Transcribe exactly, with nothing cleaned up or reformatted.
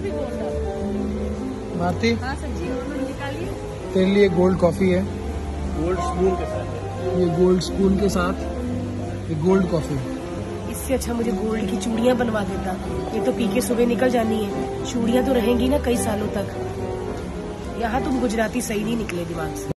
भी गोल्ड भारती, हाँ सच्ची निकालिए। तेरे लिए गोल्ड कॉफी है, गोल्ड स्पून के साथ। ये गोल्ड स्पून के साथ ये गोल्ड कॉफी। इससे अच्छा मुझे गोल्ड की चूड़ियां बनवा देता। ये तो पी के सुबह निकल जानी है, चूड़ियां तो रहेंगी ना कई सालों तक। यहाँ तुम गुजराती सही नहीं निकले दिमाग से।